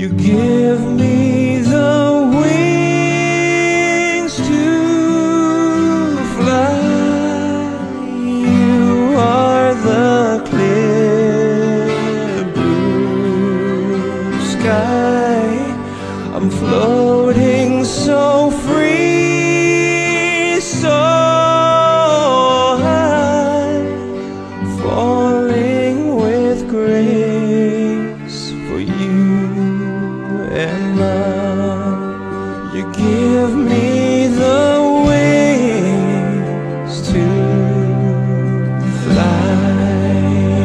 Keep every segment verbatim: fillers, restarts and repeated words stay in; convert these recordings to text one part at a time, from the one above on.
You give me the wings to fly. You are the clear blue sky. I'm floating so free, so high, falling with grace for you and mine. You give me the wings to fly.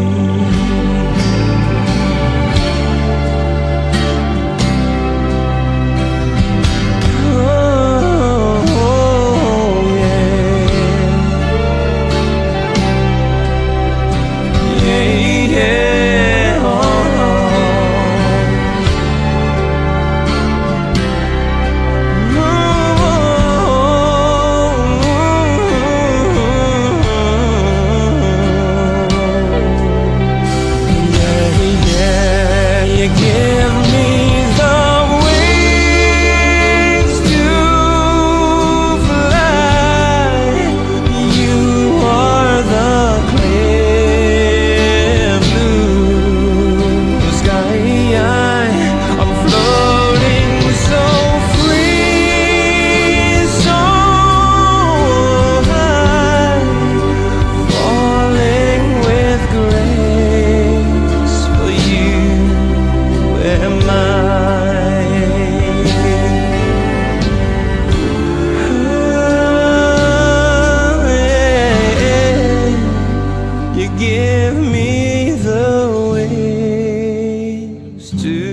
Oh, yeah. Yeah, yeah. Oh. You give me the wings to fly. You are the clear blue sky. I'm floating so free, so high, falling with grace for you and mine. Oh, yeah. You give me the wings to